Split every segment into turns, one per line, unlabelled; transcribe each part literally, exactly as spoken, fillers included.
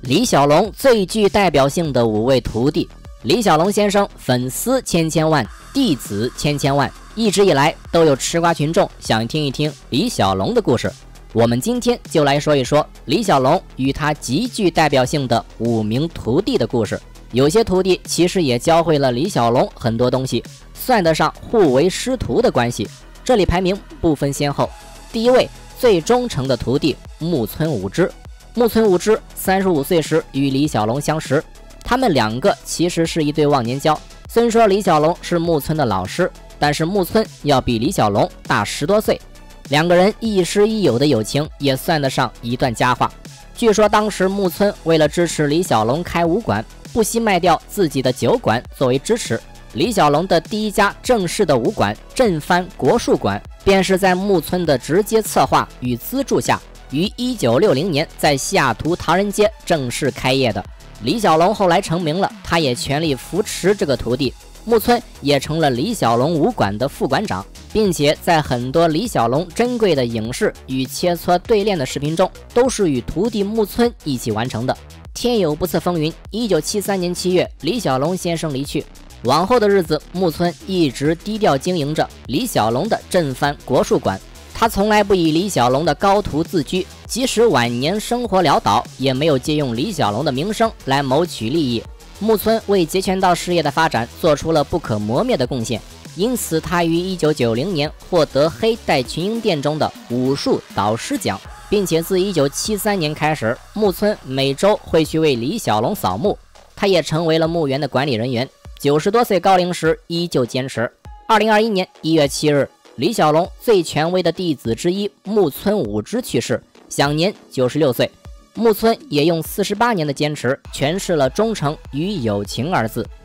李小龙最具代表性的五位徒弟。李小龙先生粉丝千千万，弟子千千万，一直以来都有吃瓜群众想听一听李小龙的故事。我们今天就来说一说李小龙与他极具代表性的五名徒弟的故事。有些徒弟其实也教会了李小龙很多东西，算得上互为师徒的关系。这里排名不分先后。第一位最忠诚的徒弟木村武之。木村武之三十五岁时与李小龙相识，他们两个其实是一对忘年交。虽说李小龙是木村的老师，但是木村要比李小龙大十多岁，两个人亦师亦友的友情也算得上一段佳话。据说当时木村为了支持李小龙开武馆，不惜卖掉自己的酒馆作为支持。李小龙的第一家正式的武馆振藩国术馆，便是在木村的直接策划与资助下，于一九六零年在西雅图唐人街正式开业的。李小龙后来成名了，他也全力扶持这个徒弟，木村也成了李小龙武馆的副馆长，并且在很多李小龙珍贵的影视与切磋对练的视频中，都是与徒弟木村一起完成的。天有不测风云，一九七三年七月，李小龙先生离去。往后的日子，木村一直低调经营着李小龙的振藩国术馆，他从来不以李小龙的高徒自居，即使晚年生活潦倒，也没有借用李小龙的名声来谋取利益。木村为截拳道事业的发展做出了不可磨灭的贡献，因此他于一九九零年获得黑带群英殿中的武术导师奖，并且自一九七三年开始，木村每周会去为李小龙扫墓，他也成为了墓园的管理人员。九十多岁高龄时依旧坚持。二零二一年一月七日，李小龙最权威的弟子之一木村武之去世，享年九十六岁。木村也用四十八年的坚持诠释了忠诚与友情二字。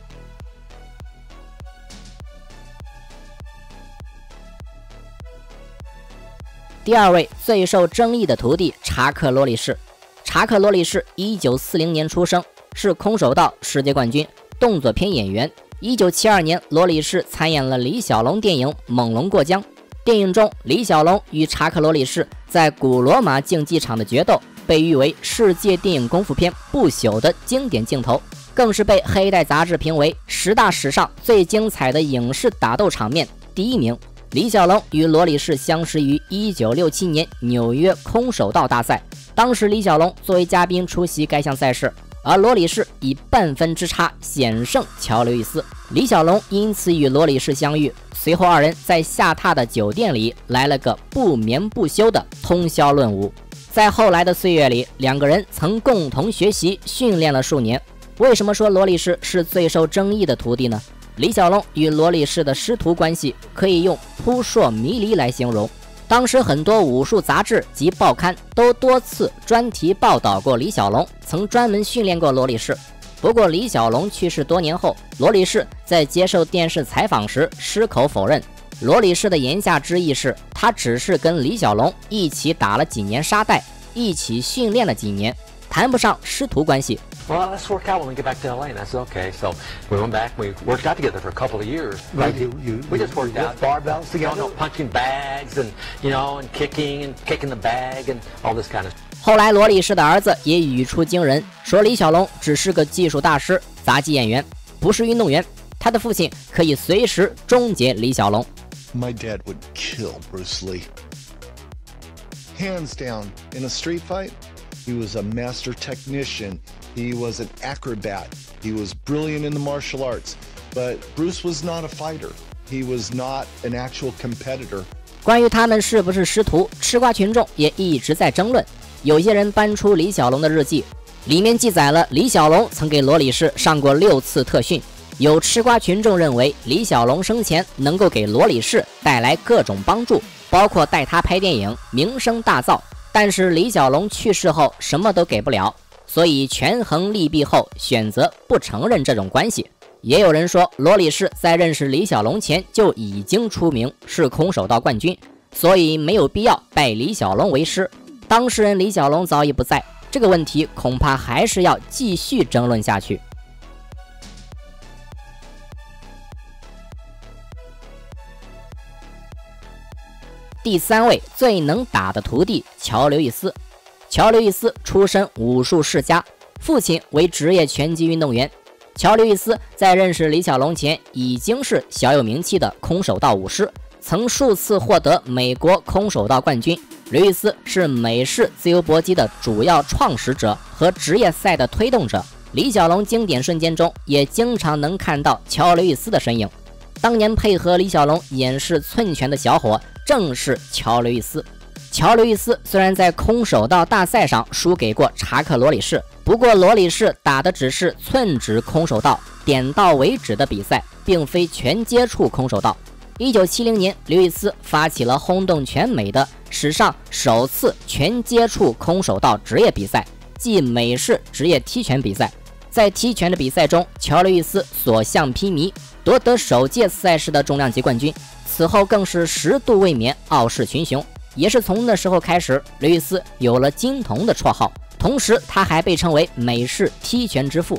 第二位最受争议的徒弟查克罗里士。查克罗里士一九四零年出生，是空手道世界冠军，动作片演员。一九七二年，罗里士参演了李小龙电影《猛龙过江》。电影中，李小龙与查克罗里士在古罗马竞技场的决斗，被誉为世界电影功夫片不朽的经典镜头，更是被黑带杂志评为十大史上最精彩的影视打斗场面第一名。李小龙与罗里士相识于一九六七年纽约空手道大赛，当时李小龙作为嘉宾出席该项赛事，而罗里士以半分之差险胜乔刘易斯，李小龙因此与罗里士相遇。随后二人在下榻的酒店里来了个不眠不休的通宵论武。在后来的岁月里，两个人曾共同学习训练了数年。为什么说罗里士是最受争议的徒弟呢？李小龙与罗里士的师徒关系可以用扑朔迷离来形容。当时很多武术杂志及报刊都多次专题报道过李小龙曾专门训练过罗里士。不过李小龙去世多年后，罗里士在接受电视采访时矢口否认。罗里士的言下之意是，他只是跟李小龙一起打了几年沙袋，一起训练了几年，谈不上师徒关系。
Well, let's work out when we get back to L A. And I said, okay. So we went back. We worked out together for a couple of years.
Right. You, you,
we just worked
you
out.
Barbells together.
You know, punching bags and you know, and kicking and kicking the bag and all this kind of.
后来罗里士的儿子也语出惊人，说李小龙只是个技术大师、杂技演员，不是运动员。他的父亲可以随时终结李小龙。
My dad would kill Bruce Lee. Hands down, in a street fight, he was a master technician. He was an acrobat. He was brilliant in the martial arts. But Bruce was not a fighter. He was not an actual competitor.
关于他们是不是师徒，吃瓜群众也一直在争论。有些人搬出李小龙的日记，里面记载了李小龙曾给罗里士上过六次特训。有吃瓜群众认为李小龙生前能够给罗里士带来各种帮助，包括带他拍电影，名声大噪。但是李小龙去世后什么都给不了，所以权衡利弊后选择不承认这种关系。也有人说罗里士在认识李小龙前就已经出名，是空手道冠军，所以没有必要拜李小龙为师。当事人李小龙早已不在，这个问题恐怕还是要继续争论下去。第三位最能打的徒弟乔刘易斯。乔刘易斯出身武术世家， 父亲为职业拳击运动员。乔·刘易斯在认识李小龙前已经是小有名气的空手道武师，曾数次获得美国空手道冠军。刘易斯是美式自由搏击的主要创始者和职业赛的推动者。李小龙经典瞬间中也经常能看到乔·刘易斯的身影。当年配合李小龙演示寸拳的小伙正是乔·刘易斯。乔·刘易斯虽然在空手道大赛上输给过查克·罗里士，不过罗里士打的只是寸指空手道，点到为止的比赛，并非全接触空手道。一九七零年，刘易斯发起了轰动全美的史上首次全接触空手道职业比赛，即美式职业踢拳比赛。在踢拳的比赛中，乔·刘易斯所向披靡，夺得首届赛事的重量级冠军，此后更是十度卫冕傲视群雄。也是从那时候开始，刘易斯有了金童的绰号，同时他还被称为美式踢拳之父。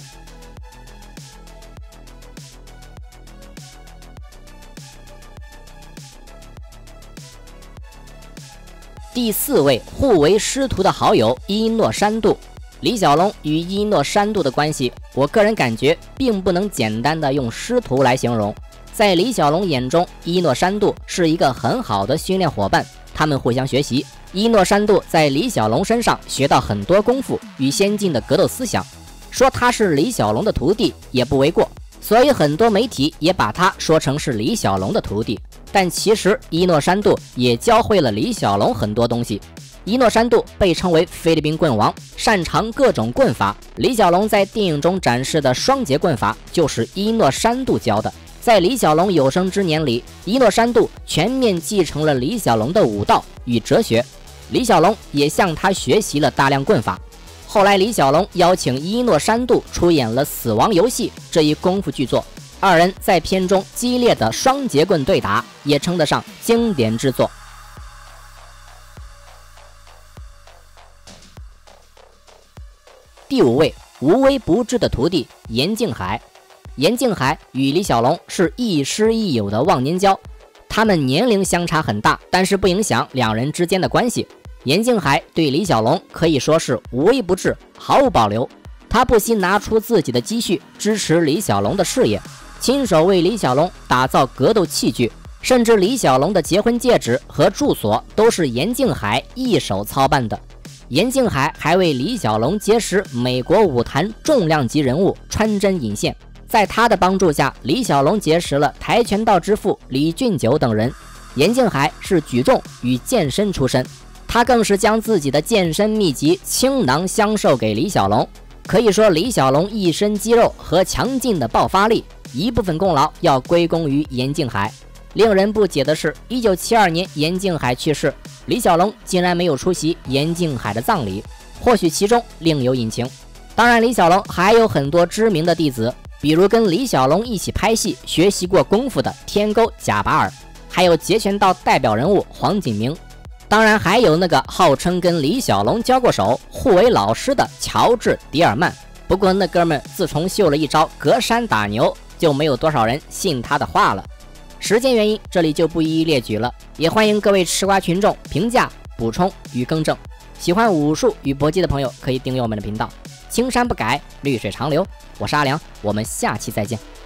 第四位互为师徒的好友伊诺山度。李小龙与伊诺山度的关系，我个人感觉并不能简单的用师徒来形容。在李小龙眼中，伊诺山度是一个很好的训练伙伴，他们互相学习。伊诺山度在李小龙身上学到很多功夫与先进的格斗思想，说他是李小龙的徒弟也不为过，所以很多媒体也把他说成是李小龙的徒弟。但其实伊诺山度也教会了李小龙很多东西。伊诺山度被称为菲律宾棍王，擅长各种棍法。李小龙在电影中展示的双截棍法就是伊诺山度教的。在李小龙有生之年里，伊诺山度全面继承了李小龙的武道与哲学，李小龙也向他学习了大量棍法。后来李小龙邀请伊诺山度出演了《死亡游戏》这一功夫巨作，二人在片中激烈的双截棍对打，也称得上经典之作。第五位无微不至的徒弟严敬海。严敬海与李小龙是亦师亦友的忘年交，他们年龄相差很大，但是不影响两人之间的关系。严敬海对李小龙可以说是无微不至，毫无保留，他不惜拿出自己的积蓄支持李小龙的事业，亲手为李小龙打造格斗器具，甚至李小龙的结婚戒指和住所都是严敬海一手操办的。严敬海还为李小龙结识美国武坛重量级人物穿针引线，在他的帮助下，李小龙结识了跆拳道之父李俊九等人。严敬海是举重与健身出身，他更是将自己的健身秘籍倾囊相授给李小龙。可以说李小龙一身肌肉和强劲的爆发力，一部分功劳要归功于严敬海。令人不解的是，一九七二年严敬海去世，李小龙竟然没有出席严敬海的葬礼，或许其中另有隐情。当然，李小龙还有很多知名的弟子，比如跟李小龙一起拍戏学习过功夫的天沟贾巴尔，还有截拳道代表人物黄锦明，当然还有那个号称跟李小龙交过手、互为老师的乔治·迪尔曼。不过那哥们自从秀了一招隔山打牛，就没有多少人信他的话了。时间原因，这里就不一一列举了，也欢迎各位吃瓜群众评价、补充与更正。喜欢武术与搏击的朋友可以订阅我们的频道。青山不改，绿水长流。我是阿良，我们下期再见。